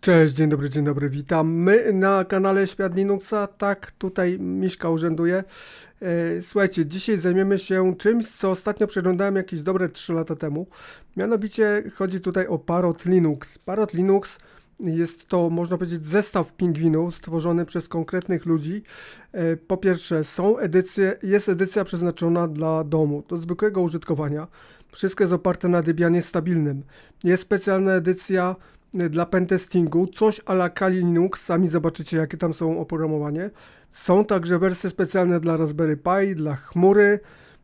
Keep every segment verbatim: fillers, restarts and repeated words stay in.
Cześć, dzień dobry, dzień dobry, witam. My na kanale Świat Linuxa, tak, tutaj Miśka urzęduje. E, Słuchajcie, dzisiaj zajmiemy się czymś, co ostatnio przeglądałem jakieś dobre trzy lata temu. Mianowicie chodzi tutaj o Parrot Linux. Parrot Linux jest to, można powiedzieć, zestaw pingwinów stworzony przez konkretnych ludzi. E, Po pierwsze, są edycje, jest edycja przeznaczona dla domu, do zwykłego użytkowania. Wszystko jest oparte na Debianie stabilnym. Jest specjalna edycja dla pentestingu, coś a la Kali Linux, sami zobaczycie jakie tam są oprogramowanie. Są także wersje specjalne dla Raspberry Pi, dla chmury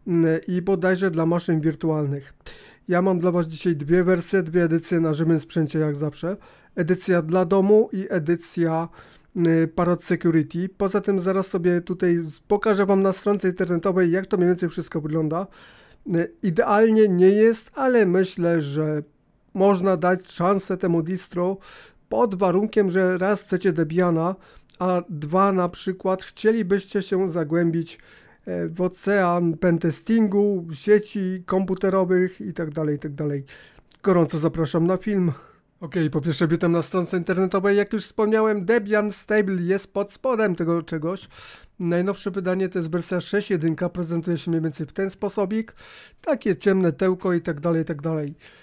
i bodajże dla maszyn wirtualnych. Ja mam dla Was dzisiaj dwie wersje, dwie edycje na żywym sprzęcie jak zawsze. Edycja dla domu i edycja Parrot Security. Poza tym zaraz sobie tutaj pokażę Wam na stronce internetowej, jak to mniej więcej wszystko wygląda. Idealnie nie jest, ale myślę, że można dać szansę temu distro pod warunkiem, że raz chcecie Debiana, a dwa na przykład chcielibyście się zagłębić w ocean pentestingu, sieci komputerowych itd., itd. Gorąco zapraszam na film. Ok, po pierwsze witam na stronce internetowej. Jak już wspomniałem, Debian Stable jest pod spodem tego czegoś. Najnowsze wydanie to jest wersja sześć jeden, prezentuje się mniej więcej w ten sposobik. Takie ciemne tełko itd., itd.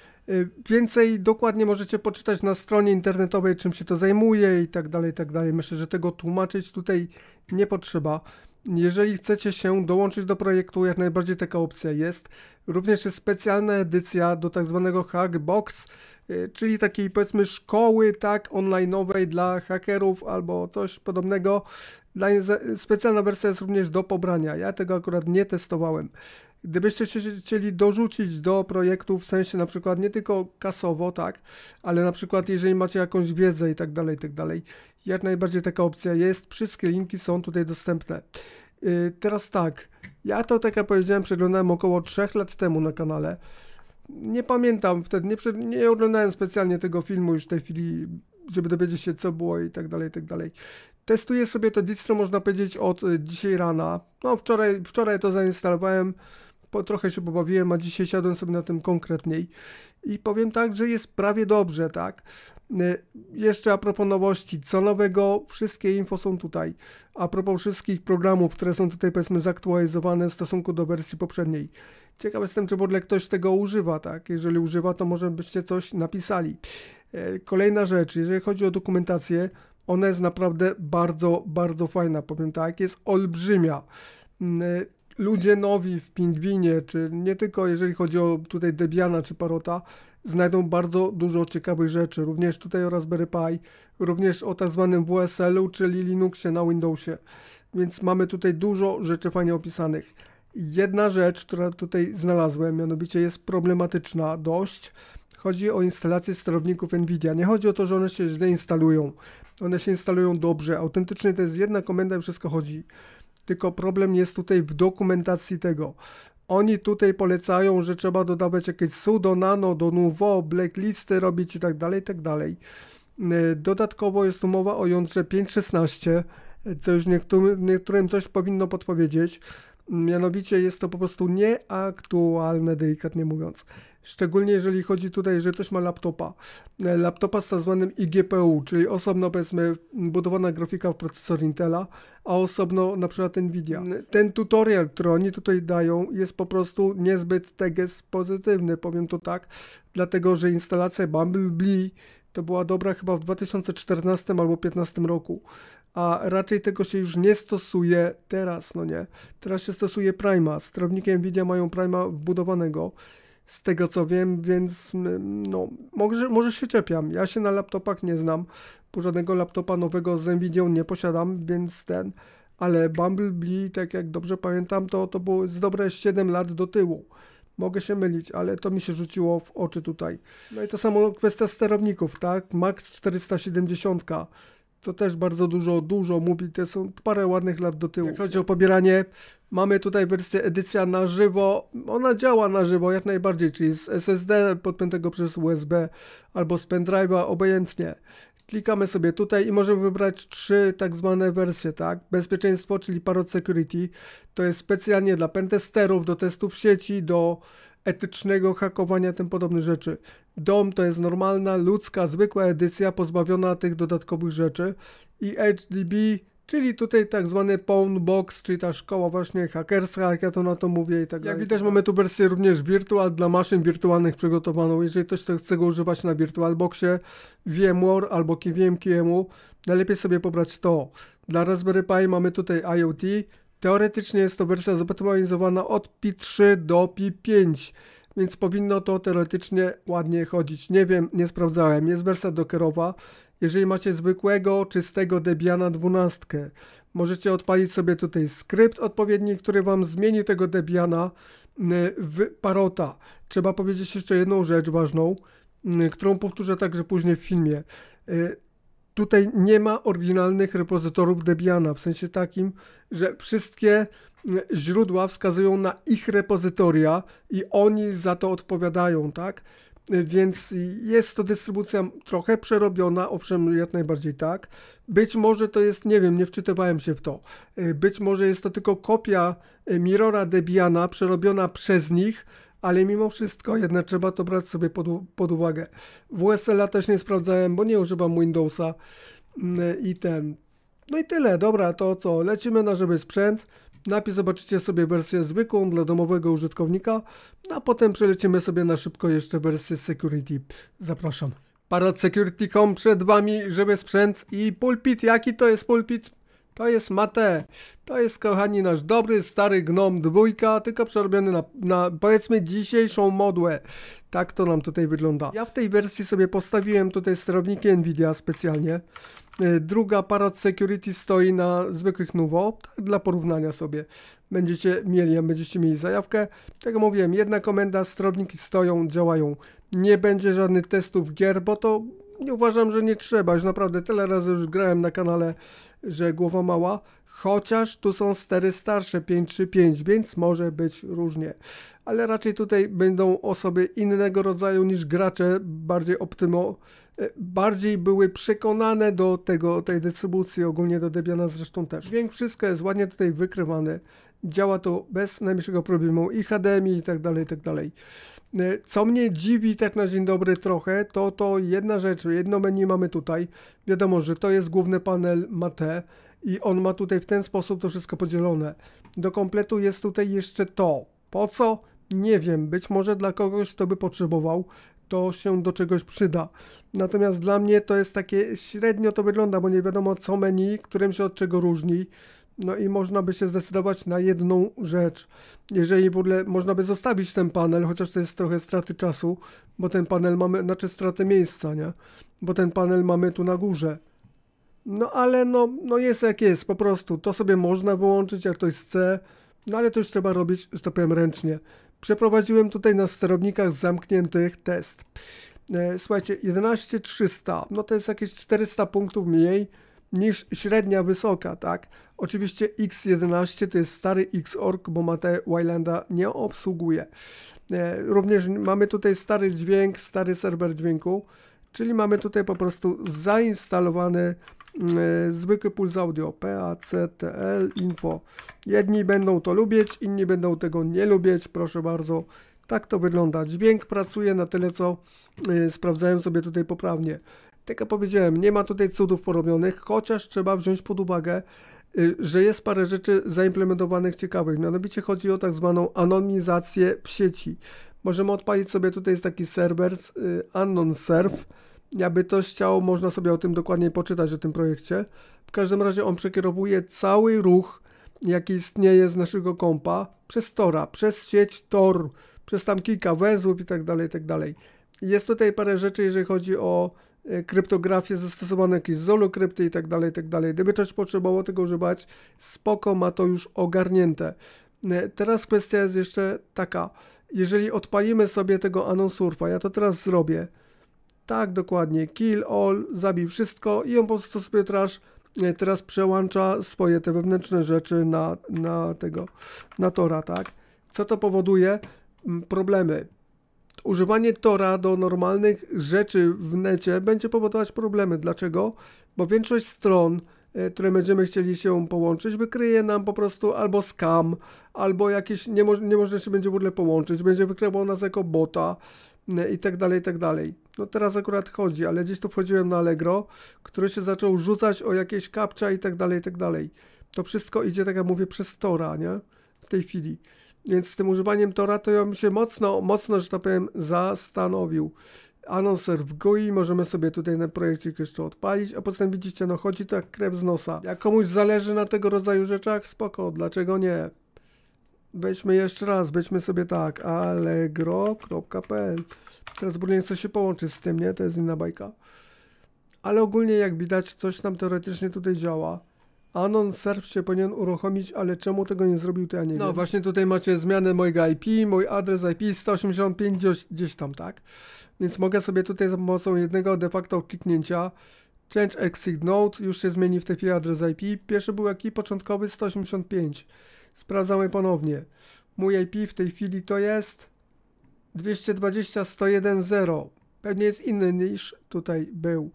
Więcej dokładnie możecie poczytać na stronie internetowej, czym się to zajmuje i tak dalej, i tak dalej. Myślę, że tego tłumaczyć tutaj nie potrzeba. Jeżeli chcecie się dołączyć do projektu, jak najbardziej taka opcja jest. Również jest specjalna edycja do tak zwanego Hackbox, czyli takiej powiedzmy szkoły tak online'owej dla hakerów albo coś podobnego. Dla, specjalna wersja jest również do pobrania. Ja tego akurat nie testowałem. Gdybyście się chcieli dorzucić do projektu, w sensie na przykład nie tylko kasowo, tak, ale na przykład jeżeli macie jakąś wiedzę i tak dalej, i tak dalej, jak najbardziej taka opcja jest, wszystkie linki są tutaj dostępne. Yy, teraz tak, ja to tak jak powiedziałem, przeglądałem około trzech lat temu na kanale. Nie pamiętam wtedy, nie, nie oglądałem specjalnie tego filmu już w tej chwili, żeby dowiedzieć się co było i tak dalej, i tak dalej. Testuję sobie to distro, można powiedzieć, od dzisiaj rana. No wczoraj, wczoraj to zainstalowałem, po, trochę się pobawiłem, a dzisiaj siadłem sobie na tym konkretniej. I powiem tak, że jest prawie dobrze, tak. Y, jeszcze a propos nowości, co nowego, wszystkie info są tutaj. A propos wszystkich programów, które są tutaj powiedzmy zaktualizowane w stosunku do wersji poprzedniej. Ciekaw jestem, czy w ogóle ktoś tego używa, tak. Jeżeli używa, to może byście coś napisali. Y, kolejna rzecz, jeżeli chodzi o dokumentację, ona jest naprawdę bardzo, bardzo fajna, powiem tak, jest olbrzymia. Ludzie nowi w Pingwinie, czy nie tylko jeżeli chodzi o tutaj Debiana czy Parrota, znajdą bardzo dużo ciekawych rzeczy, również tutaj o Raspberry Pi, również o tak zwanym W S L-u, czyli Linuxie na Windowsie, więc mamy tutaj dużo rzeczy fajnie opisanych. Jedna rzecz, która tutaj znalazłem, mianowicie jest problematyczna dość. Chodzi o instalację sterowników NVIDIA. Nie chodzi o to, że one się źle instalują. One się instalują dobrze. Autentycznie to jest jedna komenda i wszystko chodzi. Tylko problem jest tutaj w dokumentacji tego. Oni tutaj polecają, że trzeba dodawać jakieś sudo, nano, do nouveau, blacklisty robić i tak dalej, i tak dalej. Dodatkowo jest tu mowa o jądrze pięć szesnaście, co już niektórym, niektórym coś powinno podpowiedzieć. Mianowicie jest to po prostu nieaktualne, delikatnie mówiąc. Szczególnie jeżeli chodzi tutaj, że ktoś ma laptopa. Laptopa z tak zwanym I G P U, czyli osobno powiedzmy budowana grafika w procesor Intela, a osobno na przykład Nvidia. Ten tutorial, który oni tutaj dają, jest po prostu niezbyt teges pozytywny, powiem to tak, dlatego że instalacja Bumblebee to była dobra chyba w dwa tysiące czternastym albo dwa tysiące piętnastym roku. A raczej tego się już nie stosuje teraz, no nie. Teraz się stosuje Prima. Sterowniki Nvidia mają Prima wbudowanego, z tego co wiem, więc no, może, może się czepiam. Ja się na laptopach nie znam, bo żadnego laptopa nowego z Nvidią nie posiadam, więc ten, ale Bumblebee, tak jak dobrze pamiętam, to, to było z dobre siedem lat do tyłu. Mogę się mylić, ale to mi się rzuciło w oczy tutaj. No i to samo kwestia sterowników, tak? Max czterysta siedemdziesiąt. To też bardzo dużo, dużo mówi, to są parę ładnych lat do tyłu. Jak chodzi o pobieranie, mamy tutaj wersję edycja na żywo, ona działa na żywo jak najbardziej, czyli z S S D podpiętego przez U S B albo z pendrive'a, obojętnie. Klikamy sobie tutaj i możemy wybrać trzy tak zwane wersje, tak? Bezpieczeństwo, czyli Parrot Security, to jest specjalnie dla pentesterów, do testów sieci, do etycznego hakowania, tym podobne rzeczy. Dom to jest normalna, ludzka, zwykła edycja, pozbawiona tych dodatkowych rzeczy. I H D B, czyli tutaj tak zwany Pawn Box, czyli ta szkoła właśnie hakerska, jak ja to na to mówię i tak dalej. Jak widać, mamy tu wersję również Virtual dla maszyn wirtualnych przygotowaną. Jeżeli ktoś chce go używać na VirtualBoxie, VMware albo K V M Q E M U, najlepiej sobie pobrać to. Dla Raspberry Pi mamy tutaj IoT. Teoretycznie jest to wersja zoptymalizowana od Pi trzy do Pi pięć, więc powinno to teoretycznie ładnie chodzić. Nie wiem, nie sprawdzałem. Jest wersja dockerowa. Jeżeli macie zwykłego, czystego Debiana dwanaście, możecie odpalić sobie tutaj skrypt odpowiedni, który wam zmieni tego Debiana w Parrota. Trzeba powiedzieć jeszcze jedną rzecz ważną, którą powtórzę także później w filmie. Tutaj nie ma oryginalnych repozytorów Debiana, w sensie takim, że wszystkie źródła wskazują na ich repozytoria i oni za to odpowiadają, tak? Więc jest to dystrybucja trochę przerobiona, owszem, jak najbardziej tak. Być może to jest, nie wiem, nie wczytywałem się w to. Być może jest to tylko kopia Mirrora Debiana przerobiona przez nich, ale mimo wszystko jednak trzeba to brać sobie pod, pod uwagę. W S L a też nie sprawdzałem, bo nie używam Windowsa i ten. No i tyle, dobra, to co, lecimy na żeby sprzęt. Najpierw zobaczycie sobie wersję zwykłą dla domowego użytkownika, a potem przelecimy sobie na szybko jeszcze wersję Security. Zapraszam. Parrot Security kropka com przed wami, żeby sprzęt i pulpit. Jaki to jest pulpit? To jest Mate. To jest, kochani, nasz dobry, stary Gnome dwójka, tylko przerobiony na, na, powiedzmy, dzisiejszą modłę. Tak to nam tutaj wygląda. Ja w tej wersji sobie postawiłem tutaj sterowniki Nvidia specjalnie. Druga Parrot Security stoi na zwykłych Nuvo, tak dla porównania sobie. Będziecie mieli, będziecie mieli zajawkę. Tak jak mówiłem, jedna komenda, sterowniki stoją, działają. Nie będzie żadnych testów gier, bo to nie uważam, że nie trzeba. Już naprawdę tyle razy już grałem na kanale, że głowa mała. Chociaż tu są stery starsze pięć trzy pięć, więc może być różnie. Ale raczej tutaj będą osoby innego rodzaju niż gracze, bardziej optymo, bardziej były przekonane do tego, tej dystrybucji, ogólnie do Debiana zresztą też. Dźwięk, wszystko jest ładnie tutaj wykrywane. Działa to bez najmniejszego problemu i H D M I i tak dalej, i tak dalej. Co mnie dziwi tak na dzień dobry trochę, to to jedna rzecz, jedno menu mamy tutaj. Wiadomo, że to jest główny panel Mate i on ma tutaj w ten sposób to wszystko podzielone. Do kompletu jest tutaj jeszcze to. Po co? Nie wiem, być może dla kogoś, kto by potrzebował, to się do czegoś przyda. Natomiast dla mnie to jest takie średnio to wygląda, bo nie wiadomo co menu, którym się od czego różni. No i można by się zdecydować na jedną rzecz. Jeżeli w ogóle można by zostawić ten panel, chociaż to jest trochę straty czasu, bo ten panel mamy, znaczy straty miejsca, nie? Bo ten panel mamy tu na górze. No ale no, no jest jak jest, po prostu. To sobie można wyłączyć, jak ktoś chce, no ale to już trzeba robić, że to powiem, ręcznie. Przeprowadziłem tutaj na sterownikach zamkniętych test. E, słuchajcie, jedenaście trzysta, no to jest jakieś czterysta punktów mniej niż średnia wysoka, tak? Oczywiście X jedenaście to jest stary Xorg, bo Mate Wylanda nie obsługuje. E, również mamy tutaj stary dźwięk, stary serwer dźwięku, czyli mamy tutaj po prostu zainstalowany e, zwykły puls audio, P A C T L info. Jedni będą to lubić, inni będą tego nie lubić, proszę bardzo. Tak to wygląda. Dźwięk pracuje na tyle, co e, sprawdzałem sobie tutaj poprawnie. Tak jak powiedziałem, nie ma tutaj cudów porobionych, chociaż trzeba wziąć pod uwagę, że jest parę rzeczy zaimplementowanych ciekawych. Mianowicie chodzi o tak zwaną anonimizację w sieci. Możemy odpalić sobie tutaj jest taki serwer AnonServe. Jakby ktoś chciał, można sobie o tym dokładniej poczytać, o tym projekcie. W każdym razie on przekierowuje cały ruch, jaki istnieje z naszego kompa przez Tora, przez sieć Tor, przez tam kilka węzłów i tak dalej, i tak dalej. Jest tutaj parę rzeczy, jeżeli chodzi o kryptografię, zastosowane jakieś Zolo krypty i tak dalej, i tak dalej. Gdyby ktoś potrzebował tego używać, spoko, ma to już ogarnięte. Teraz kwestia jest jeszcze taka, jeżeli odpalimy sobie tego AnonSurfa, ja to teraz zrobię, tak dokładnie, kill all, zabij wszystko i on po prostu sobie teraz, teraz przełącza swoje te wewnętrzne rzeczy na, na tego, na Tora, tak? Co to powoduje? Problemy. Używanie Tora do normalnych rzeczy w necie będzie powodować problemy. Dlaczego? Bo większość stron, które będziemy chcieli się połączyć, wykryje nam po prostu albo scam, albo jakieś nie, mo nie można się będzie w ogóle połączyć, będzie wykrywał nas jako bota i tak dalej, i tak dalej. No teraz akurat chodzi, ale gdzieś tu wchodziłem na Allegro, który się zaczął rzucać o jakieś captcha i tak dalej, i tak dalej. To wszystko idzie, tak jak mówię, przez Tora, nie? W tej chwili. Więc z tym używaniem Tora to ja bym się mocno, mocno, że tak powiem, zastanowił. Anonser w G U I, możemy sobie tutaj ten projekcik jeszcze odpalić, a potem widzicie, no chodzi to jak krew z nosa. Jak komuś zależy na tego rodzaju rzeczach, spoko, dlaczego nie? Weźmy jeszcze raz, weźmy sobie tak, allegro kropka p l. Teraz Burlin chce się połączyć z tym, nie? To jest inna bajka. Ale ogólnie jak widać, coś tam teoretycznie tutaj działa. Anon serw się powinien uruchomić, ale czemu tego nie zrobił, to ja nie no, wiem. No właśnie tutaj macie zmianę mojego I P, mój adres I P sto osiemdziesiąt pięć gdzieś, gdzieś tam, tak? Więc mogę sobie tutaj za pomocą jednego de facto kliknięcia change exit node, już się zmieni w tej chwili adres I P. Pierwszy był jaki? Początkowy sto osiemdziesiąt pięć. Sprawdzamy ponownie. Mój I P w tej chwili to jest dwieście dwadzieścia sto jeden zero. Pewnie jest inny niż tutaj był.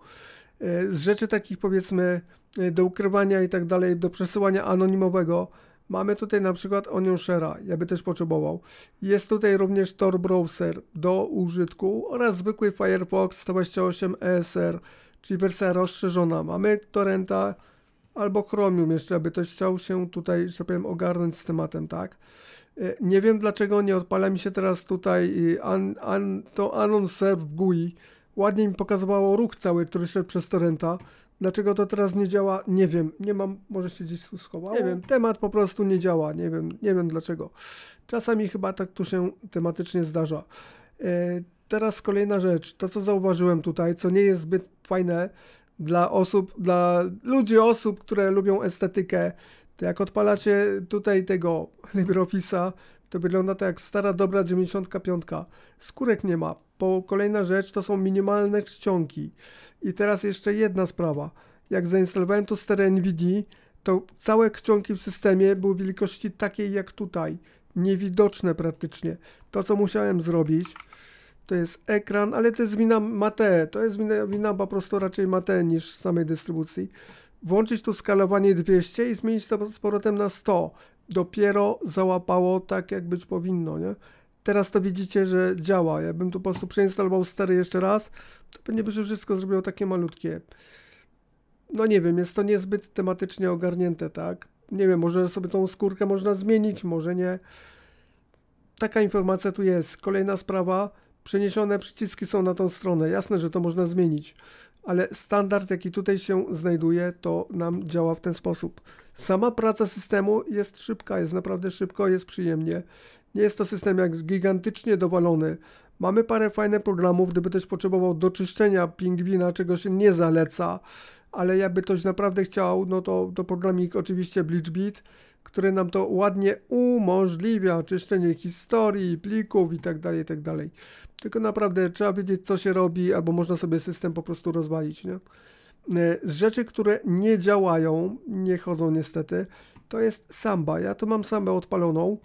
Z rzeczy takich powiedzmy do ukrywania i tak dalej, do przesyłania anonimowego mamy tutaj na przykład Onion Share'a, ja by też potrzebował. Jest tutaj również Tor Browser do użytku oraz zwykły Firefox sto dwadzieścia osiem E S R, czyli wersja rozszerzona. Mamy Torrenta albo Chromium jeszcze, aby ktoś chciał się tutaj, że tak powiem, ogarnąć z tematem, tak? Nie wiem dlaczego nie odpala mi się teraz tutaj an, an, to Anon Serv w G U I. Ładnie mi pokazywało ruch cały, który szedł przez Torrenta. Dlaczego to teraz nie działa? Nie wiem. Nie mam, może się gdzieś schowało? Nie wiem. Temat po prostu nie działa. Nie wiem, nie wiem dlaczego. Czasami chyba tak tu się tematycznie zdarza. E, teraz kolejna rzecz. To co zauważyłem tutaj, co nie jest zbyt fajne dla osób, dla ludzi, osób, które lubią estetykę, to jak odpalacie tutaj tego LibreOffice'a, to wygląda to jak stara dobra dziewięćdziesiątka piątka. Skórek nie ma. Bo kolejna rzecz to są minimalne czcionki. I teraz jeszcze jedna sprawa. Jak zainstalowałem tu sterę NVIDIA, to całe czcionki w systemie były wielkości takiej jak tutaj. Niewidoczne praktycznie. To co musiałem zrobić, to jest ekran, ale to jest wina Mate. To jest wina, wina po prostu raczej Mate niż samej dystrybucji. Włączyć tu skalowanie dwieście i zmienić to z powrotem na sto. Dopiero załapało tak, jak być powinno, nie? Teraz to widzicie, że działa. Jakbym tu po prostu przeinstalował stery jeszcze raz, to pewnie by się wszystko zrobiło takie malutkie. No nie wiem, jest to niezbyt tematycznie ogarnięte, tak? Nie wiem, może sobie tą skórkę można zmienić, może nie. Taka informacja tu jest. Kolejna sprawa. Przeniesione przyciski są na tą stronę. Jasne, że to można zmienić. Ale standard, jaki tutaj się znajduje, to nam działa w ten sposób. Sama praca systemu jest szybka, jest naprawdę szybko, jest przyjemnie. Nie jest to system jak gigantycznie dowalony. Mamy parę fajnych programów, gdyby ktoś potrzebował do czyszczenia pingwina, czego się nie zaleca, ale jakby ktoś naprawdę chciał, no to, to programik oczywiście BleachBit, który nam to ładnie umożliwia, czyszczenie historii, plików i tak dalej, i tak dalej. Tylko naprawdę trzeba wiedzieć, co się robi, albo można sobie system po prostu rozwalić, nie? Z rzeczy, które nie działają, nie chodzą niestety, to jest Samba. Ja tu mam Sambę odpaloną.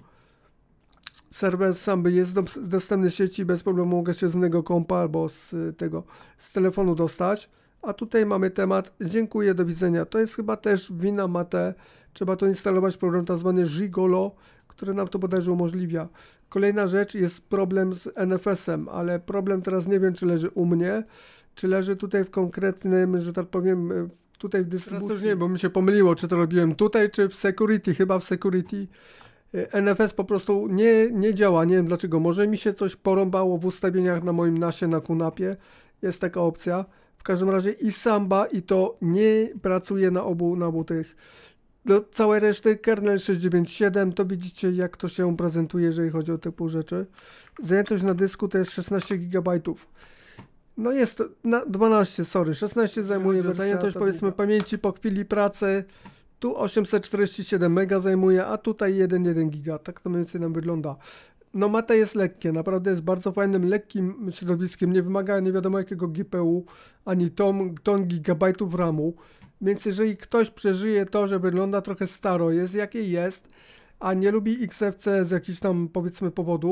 Serwer Samby jest dostępny w sieci, bez problemu mogę się z innego kompa albo z tego, z telefonu dostać. A tutaj mamy temat, dziękuję, do widzenia. To jest chyba też wina Mate. Trzeba to instalować program tak zwany Gigolo, który nam to bodajże umożliwia. Kolejna rzecz jest problem z N F S-em, ale problem teraz nie wiem, czy leży u mnie, czy leży tutaj w konkretnym, że tak powiem, tutaj w dystrybucji. Teraz też nie, bo mi się pomyliło, czy to robiłem tutaj, czy w security, chyba w security. N F S po prostu nie, nie działa, nie wiem dlaczego. Może mi się coś porąbało w ustawieniach na moim nasie na Kunapie. Jest taka opcja. W każdym razie i Samba, i to nie pracuje na obu, na obu tych. Do całej reszty kernel sześć dziewięć siedem, to widzicie, jak to się prezentuje, jeżeli chodzi o typu rzeczy. Zajętość na dysku to jest szesnaście gigabajtów. No jest to, na dwanaście, sorry, szesnaście zajmuje zajętość powiedzmy pamięci po chwili pracy. Tu osiemset czterdzieści siedem mega zajmuje, a tutaj jeden przecinek jeden giga. Tak to mniej więcej nam wygląda. No Mate jest lekkie, naprawdę jest bardzo fajnym, lekkim środowiskiem. Nie wymaga nie wiadomo jakiego G P U, ani ton, ton gigabajtów ramu. Więc jeżeli ktoś przeżyje to, że wygląda trochę staro, jest jakie jest, a nie lubi X F C z jakichś tam powiedzmy powodów,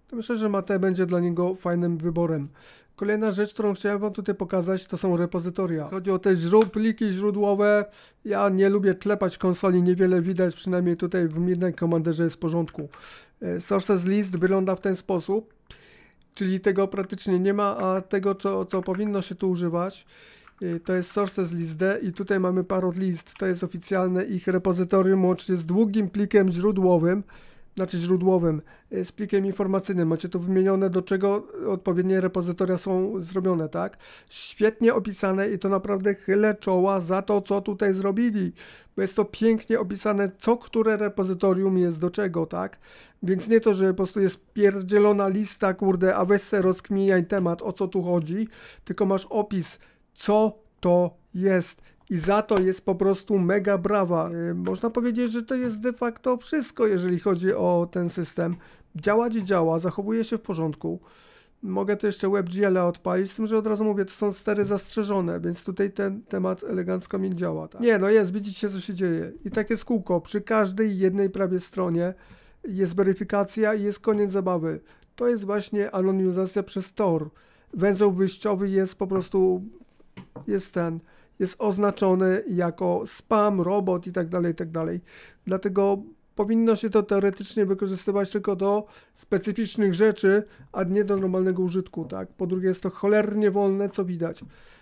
to myślę, że Mate będzie dla niego fajnym wyborem. Kolejna rzecz, którą chciałem wam tutaj pokazać, to są repozytoria. Chodzi o te źró- pliki źródłowe. Ja nie lubię klepać konsoli, niewiele widać, przynajmniej tutaj w Midnight Commanderze jest w porządku. Sources list wygląda w ten sposób, czyli tego praktycznie nie ma, a tego, co, co powinno się tu używać, to jest sources list D i tutaj mamy parrot list, to jest oficjalne ich repozytorium łącznie z długim plikiem źródłowym, znaczy źródłowym, z plikiem informacyjnym. Macie tu wymienione, do czego odpowiednie repozytoria są zrobione, tak? Świetnie opisane i to naprawdę chylę czoła za to, co tutaj zrobili, bo jest to pięknie opisane, co które repozytorium jest do czego, tak? Więc nie to, że po prostu jest pierdzielona lista, kurde, a weź se rozkminiaj temat, o co tu chodzi, tylko masz opis, co to jest. I za to jest po prostu mega brawa. Yy, można powiedzieć, że to jest de facto wszystko, jeżeli chodzi o ten system. Działa i działa, zachowuje się w porządku. Mogę to jeszcze WebGL odpalić, z tym, że od razu mówię, to są stery zastrzeżone, więc tutaj ten temat elegancko mi działa. Tak? Nie, no jest, widzicie, co się dzieje. I takie jest kółko. Przy każdej jednej prawie stronie jest weryfikacja i jest koniec zabawy. To jest właśnie anonimizacja przez Tor. Węzeł wyjściowy jest po prostu, jest ten... jest oznaczony jako spam, robot i tak dalej, i tak dalej. Dlatego powinno się to teoretycznie wykorzystywać tylko do specyficznych rzeczy, a nie do normalnego użytku, tak? Po drugie jest to cholernie wolne, co widać.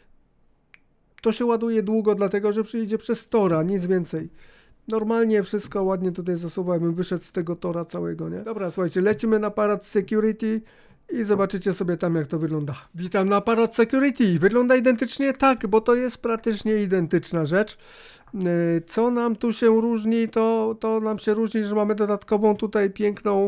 To się ładuje długo, dlatego że przyjdzie przez Tora, nic więcej. Normalnie wszystko ładnie tutaj zasuwałem, wyszedł z tego Tora całego, nie? Dobra, słuchajcie, lecimy na Parrot Security i zobaczycie sobie tam, jak to wygląda. Witam na Parrot Security. Wygląda identycznie tak, bo to jest praktycznie identyczna rzecz. Co nam tu się różni, to, to nam się różni, że mamy dodatkową tutaj piękną,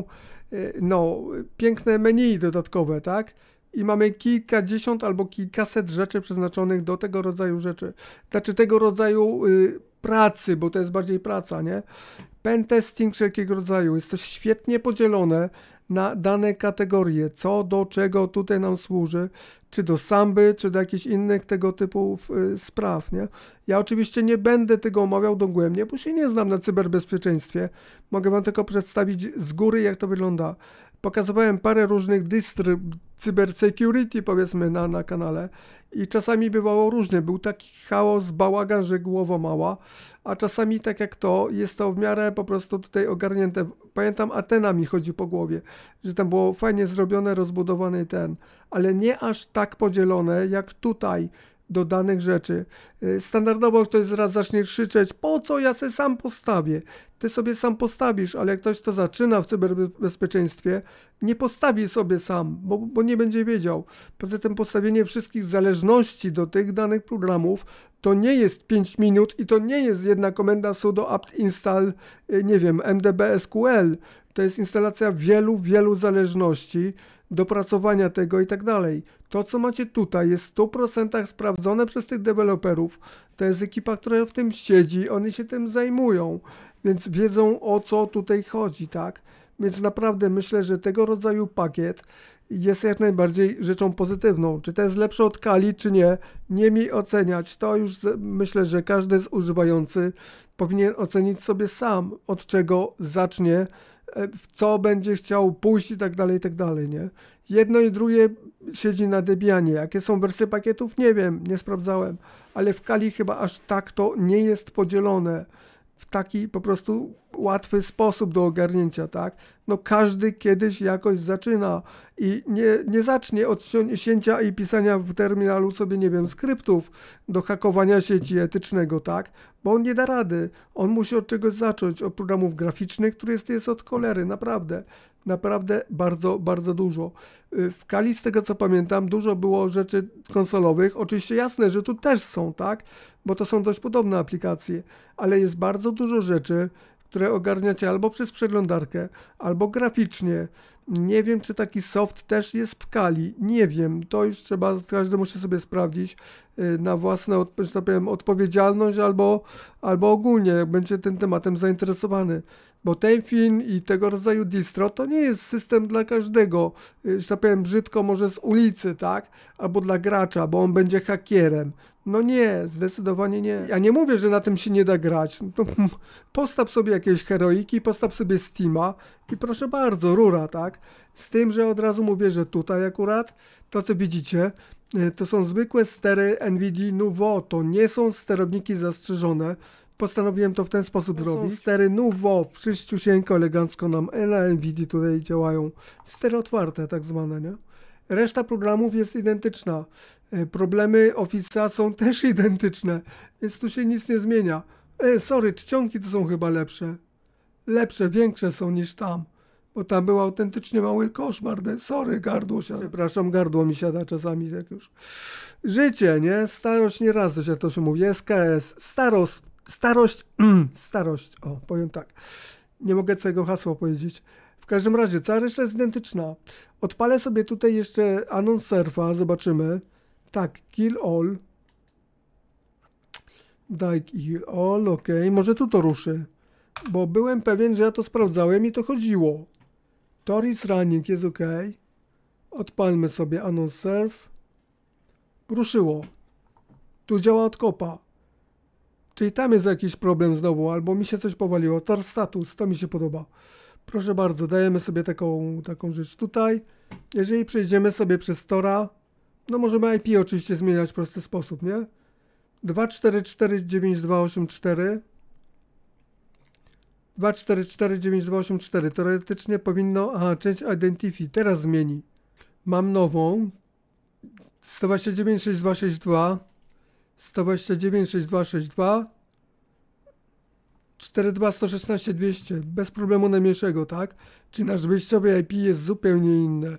no, piękne menu dodatkowe, tak? I mamy kilkadziesiąt albo kilkaset rzeczy przeznaczonych do tego rodzaju rzeczy. Znaczy tego rodzaju y, pracy, bo to jest bardziej praca, nie? Pentesting wszelkiego rodzaju. Jest to świetnie podzielone na dane kategorie, co do czego tutaj nam służy, czy do samby, czy do jakichś innych tego typu y, spraw, nie? Ja oczywiście nie będę tego omawiał dogłębnie, bo się nie znam na cyberbezpieczeństwie. Mogę wam tylko przedstawić z góry, jak to wygląda. Pokazywałem parę różnych dystryb cybersecurity, powiedzmy, na, na kanale i czasami bywało różnie. Był taki chaos, bałagan, że głowa mała, a czasami tak jak to, jest to w miarę po prostu tutaj ogarnięte. Pamiętam, Athena mi chodzi po głowie, że tam było fajnie zrobione, rozbudowane ten, ale nie aż tak podzielone jak tutaj do danych rzeczy. Standardowo ktoś zaraz zacznie krzyczeć, po co ja se sam postawię? Ty sobie sam postawisz, ale jak ktoś to zaczyna w cyberbezpieczeństwie, nie postawi sobie sam, bo, bo nie będzie wiedział. Poza tym postawienie wszystkich zależności do tych danych programów to nie jest pięć minut i to nie jest jedna komenda sudo apt install, nie wiem, mdb S Q L. To jest instalacja wielu, wielu zależności, dopracowania tego i tak dalej. To, co macie tutaj, jest w stu procentach sprawdzone przez tych deweloperów. To jest ekipa, która w tym siedzi, oni się tym zajmują, więc wiedzą, o co tutaj chodzi, tak? Więc naprawdę myślę, że tego rodzaju pakiet jest jak najbardziej rzeczą pozytywną. Czy to jest lepsze od Kali, czy nie, nie mi oceniać. To już myślę, że każdy z używający powinien ocenić sobie sam, od czego zacznie, w co będzie chciał pójść i tak dalej, i tak dalej, nie? Jedno i drugie siedzi na Debianie. Jakie są wersje pakietów? Nie wiem, nie sprawdzałem, ale w Kali chyba aż tak to nie jest podzielone w taki po prostu łatwy sposób do ogarnięcia, tak? No każdy kiedyś jakoś zaczyna i nie, nie zacznie od sięcia i pisania w terminalu sobie, nie wiem, skryptów do hakowania sieci etycznego, tak? Bo on nie da rady. On musi od czegoś zacząć, od programów graficznych, który jest, jest od cholery, naprawdę. Naprawdę bardzo, bardzo dużo. W Kali, z tego co pamiętam, dużo było rzeczy konsolowych. Oczywiście jasne, że tu też są, tak? Bo to są dość podobne aplikacje, ale jest bardzo dużo rzeczy, które ogarniacie albo przez przeglądarkę, albo graficznie. Nie wiem, czy taki soft też jest w Kali. Nie wiem. To już trzeba, każdy musi sobie sprawdzić na własną, że tak powiem, odpowiedzialność albo, albo ogólnie, jak będzie tym tematem zainteresowany. Bo ten film i tego rodzaju distro to nie jest system dla każdego, że tak powiem brzydko, może z ulicy, tak? Albo dla gracza, bo on będzie hakierem. No nie, zdecydowanie nie. Ja nie mówię, że na tym się nie da grać. No, postaw sobie jakieś heroiki, postaw sobie Steama i proszę bardzo, rura, tak? Z tym, że od razu mówię, że tutaj akurat to, co widzicie, to są zwykłe stery NVIDIA Nouveau, to nie są sterowniki zastrzeżone. Postanowiłem to w ten sposób to zrobić. Są stery Nouveau, wszyściusieńko, elegancko nam na NVIDIA tutaj działają. Stery otwarte tak zwane, nie? Reszta programów jest identyczna. Problemy Office'a są też identyczne, więc tu się nic nie zmienia. E, sorry, czcionki to są chyba lepsze. Lepsze, większe są niż tam. Bo tam był autentycznie mały koszmar. Sorry, gardło siada. Przepraszam, gardło mi siada czasami jak już. Życie, nie? Starość nie raz, jak to się mówi. S K S. Starość. Starość. Starość. O, powiem tak. Nie mogę całego hasła powiedzieć. W każdym razie, cała reszta jest identyczna. Odpalę sobie tutaj jeszcze Anon Surfa, zobaczymy. Tak, kill all. Daj kill all, ok. Może tu to ruszy. Bo byłem pewien, że ja to sprawdzałem i to chodziło. Toris running jest ok. Odpalmy sobie Anon Surf. Ruszyło. Tu działa od kopa. Czyli tam jest jakiś problem znowu, albo mi się coś powaliło. Tor status, to mi się podoba. Proszę bardzo, dajemy sobie taką, taką rzecz tutaj. Jeżeli przejdziemy sobie przez Tora, no możemy I P oczywiście zmieniać w prosty sposób, nie? dwa cztery cztery dziewięć dwa osiem cztery dwa cztery cztery dziewięć dwa osiem cztery teoretycznie powinno, aha, change identity, teraz zmieni. Mam nową sto dwadzieścia dziewięć sześć dwa sześć dwa sto dwadzieścia dziewięć sześć dwa sześć dwa cztery dwa sto szesnaście dwieście, bez problemu najmniejszego, tak? Czyli nasz wyjściowy I P jest zupełnie inne.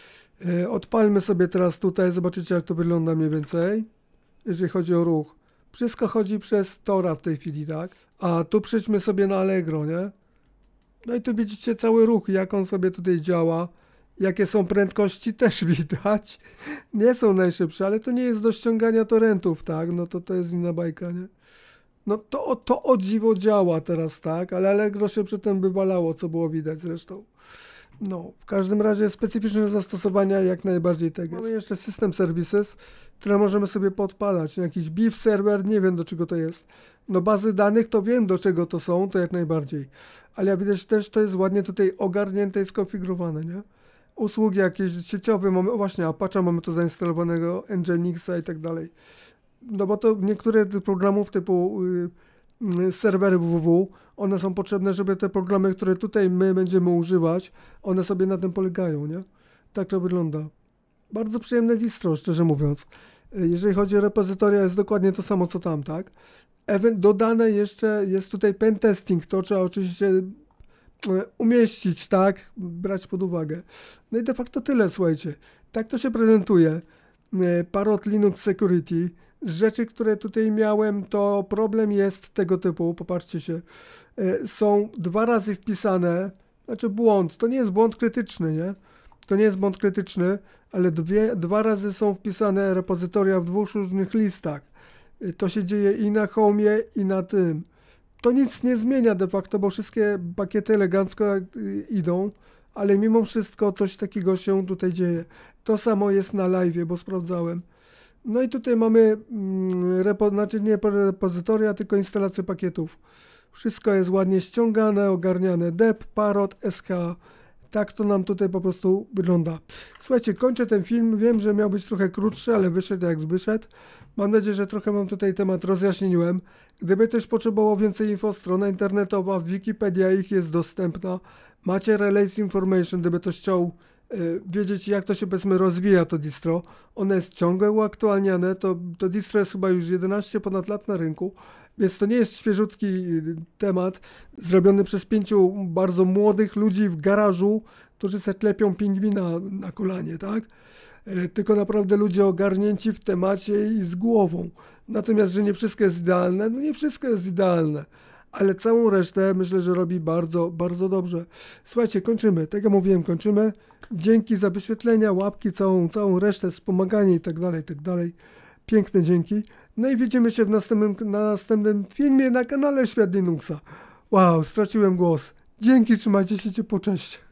E, odpalmy sobie teraz tutaj, zobaczycie jak to wygląda mniej więcej, jeżeli chodzi o ruch. Wszystko chodzi przez Tora w tej chwili, tak? A tu przejdźmy sobie na Allegro, nie? No i tu widzicie cały ruch, jak on sobie tutaj działa. Jakie są prędkości też widać. Nie są najszybsze, ale to nie jest do ściągania torrentów, tak? No to to jest inna bajka, nie? No to, to o dziwo działa teraz, tak? Ale Allegro się przedtem wywalało, co było widać zresztą. No, w każdym razie specyficzne zastosowania jak najbardziej tego. Mamy jeszcze System Services, które możemy sobie podpalać. Jakiś beef server, nie wiem do czego to jest. No bazy danych to wiem do czego to są, to jak najbardziej. Ale jak widać też to jest ładnie tutaj ogarnięte i skonfigurowane, nie? Usługi jakieś sieciowe, mamy, właśnie Apache mamy tu zainstalowanego, Nginxa i tak dalej. No bo to niektóre programów typu y, serwery www, one są potrzebne, żeby te programy, które tutaj my będziemy używać, one sobie na tym polegają, nie? Tak to wygląda. Bardzo przyjemne distro, szczerze mówiąc. Jeżeli chodzi o repozytoria, jest dokładnie to samo, co tam, tak? Ewen- dodane jeszcze jest tutaj pentesting, to trzeba oczywiście umieścić, tak? Brać pod uwagę. No i de facto tyle, słuchajcie. Tak to się prezentuje. Parrot Linux Security. Z rzeczy, które tutaj miałem, to problem jest tego typu, popatrzcie się, są dwa razy wpisane, znaczy błąd, to nie jest błąd krytyczny, nie? To nie jest błąd krytyczny, ale dwie, dwa razy są wpisane repozytoria w dwóch różnych listach. To się dzieje i na Home'ie, i na tym. To nic nie zmienia de facto, bo wszystkie pakiety elegancko idą, ale mimo wszystko coś takiego się tutaj dzieje. To samo jest na live'ie, bo sprawdzałem. No i tutaj mamy, repo, znaczy nie repozytoria, tylko instalację pakietów. Wszystko jest ładnie ściągane, ogarniane. Dep, Parrot, S K. Tak to nam tutaj po prostu wygląda. Słuchajcie, kończę ten film. Wiem, że miał być trochę krótszy, ale wyszedł jak wyszedł. Mam nadzieję, że trochę wam tutaj temat rozjaśniłem. Gdyby też potrzebował więcej info, strona internetowa, Wikipedia ich jest dostępna. Macie Release Information, gdyby ktoś chciał y, wiedzieć, jak to się powiedzmy rozwija to distro. One jest ciągle uaktualniane. To, to distro jest chyba już jedenaście ponad lat na rynku. Więc to nie jest świeżutki temat zrobiony przez pięciu bardzo młodych ludzi w garażu, którzy se klepią pingwina na kolanie, tak? E, tylko naprawdę ludzie ogarnięci w temacie i z głową. Natomiast, że nie wszystko jest idealne, no nie wszystko jest idealne, ale całą resztę myślę, że robi bardzo, bardzo dobrze. Słuchajcie, kończymy. Tak jak mówiłem, kończymy. Dzięki za wyświetlenia, łapki, całą, całą resztę, wspomaganie i tak dalej, i tak dalej. Piękne dzięki. No i widzimy się w następnym, na następnym filmie na kanale Świat Linuxa. Wow, straciłem głos. Dzięki, trzymajcie się ciepło, cześć.